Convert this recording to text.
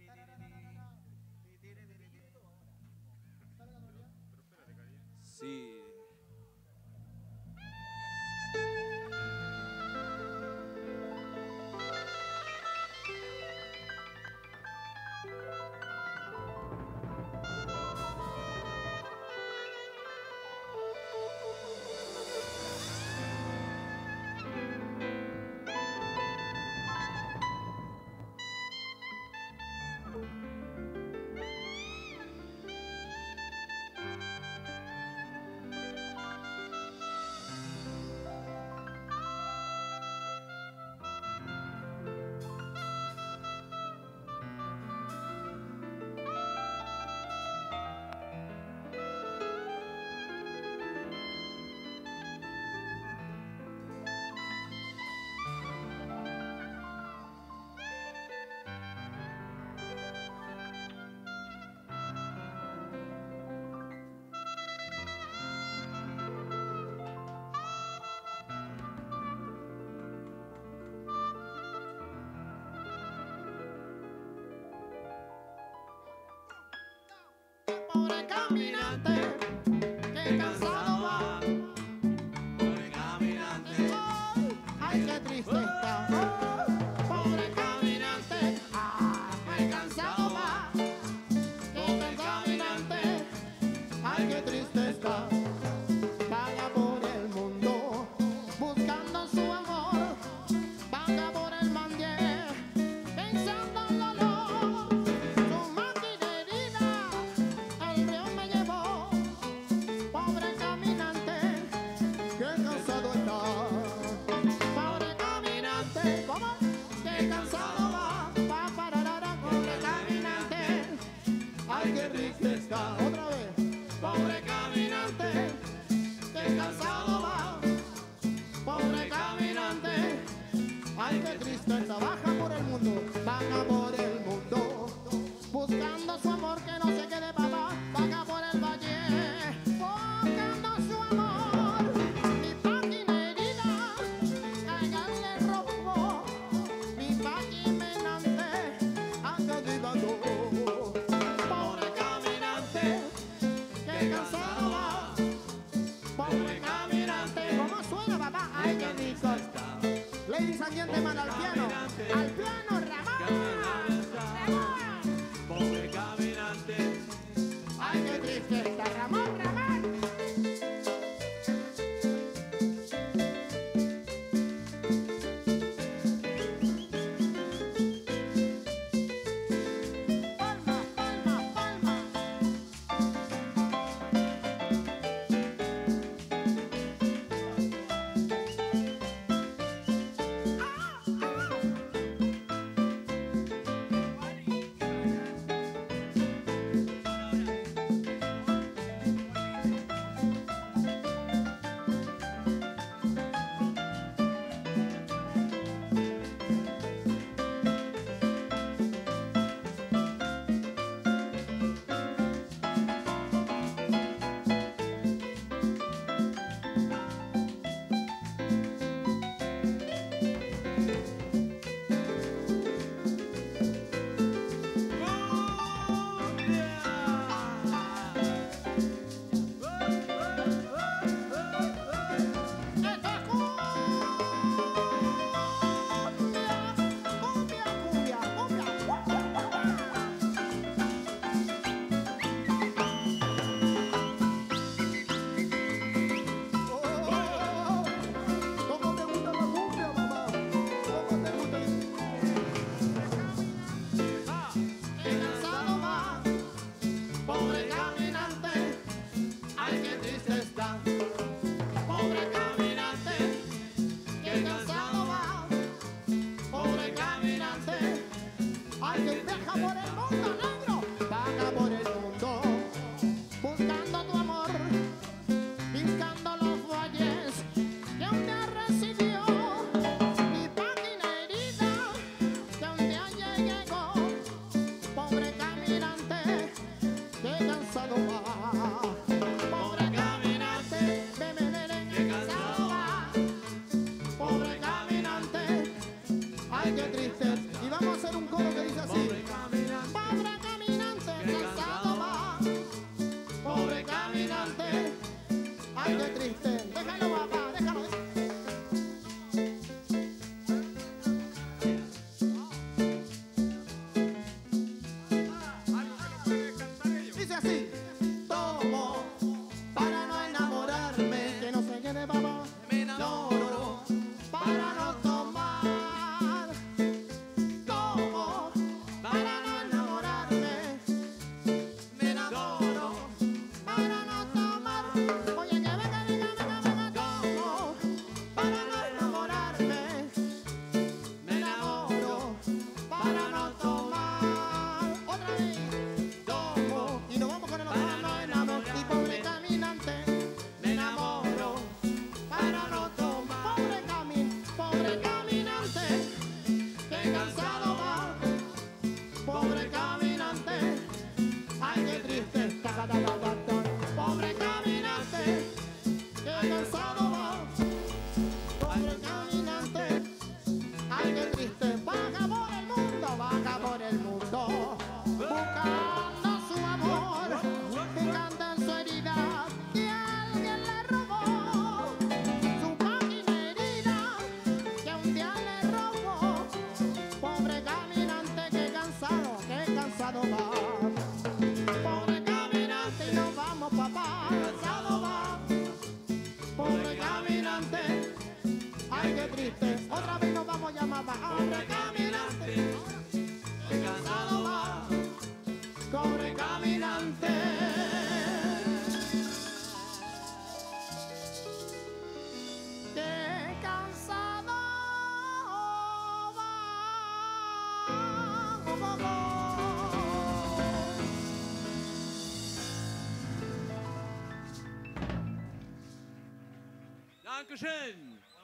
Sí. Pobre caminante, que cansado va. Pobre caminante, Ay, qué triste está. Pobre caminante, ay, cansado va. Pobre caminante, ay, qué triste está. Vaga por el mundo, buscando su amor. Vaga por el mandié, pensando en lo no. Su maquinería, el río me llevó. Pobre caminante, que cansado está. Pobre caminante, ¿cómo? Que cansado va. Pa, pararara, pobre caminante. Ay, qué triste está. Otra vez. Pobre caminante, que cansado va. Pobre caminante, ay, qué triste está. Baja por el mundo, baja por el mundo, buscando su amor que no se quede papá. Baja por el valle, buscando su amor. Mi paquinerina, cállale rojo. Mi paquimenante, anda divando. Pobre caminante, que cansado va. Pobre caminante, ¿cómo suena papá? Ay, qué rico está. Ladies and gentlemen, al piano, Ramón. qué triste. Y vamos a hacer un coro que dice así. Pobre caminante, Pobre caminante, que cansado va. Pobre caminante, ay qué triste. Déjalo papá, déjalo. Dice así. Tomo para no enamorarme, que no se quede papá. me enamoro. Para no tomar. Tomo para no enamorarme. Me enamoro. Para no tomar. Oye, que venga, tomo para no enamorarme. Me enamoro. Para no tomar. Otra vez. Tomo. Y nos vamos con el otro. No enamoro. Y pobre caminante. Me enamoro. Para no tomar. Pobre caminante. Que cansado va. Pobre caminante. Ay, qué triste. Ta, ta, ta, ta, ta, ta. Pobre caminante. Que cansado va. Pobre caminante. Ay, qué triste. Vaga por el mundo. Buscando su amor. Picando en su herida. Que alguien le robó. Su máquina herida. Que un día le robó. Pobre caminante. Que cansado va. Pobre caminante. Y nos vamos, papá. Cansado va. Pobre caminante. Ay, qué triste. Otra vez nos vamos a llamar. Pobre caminante. Que cansado va. Pobre caminante. Que cansado va. Dankeschön.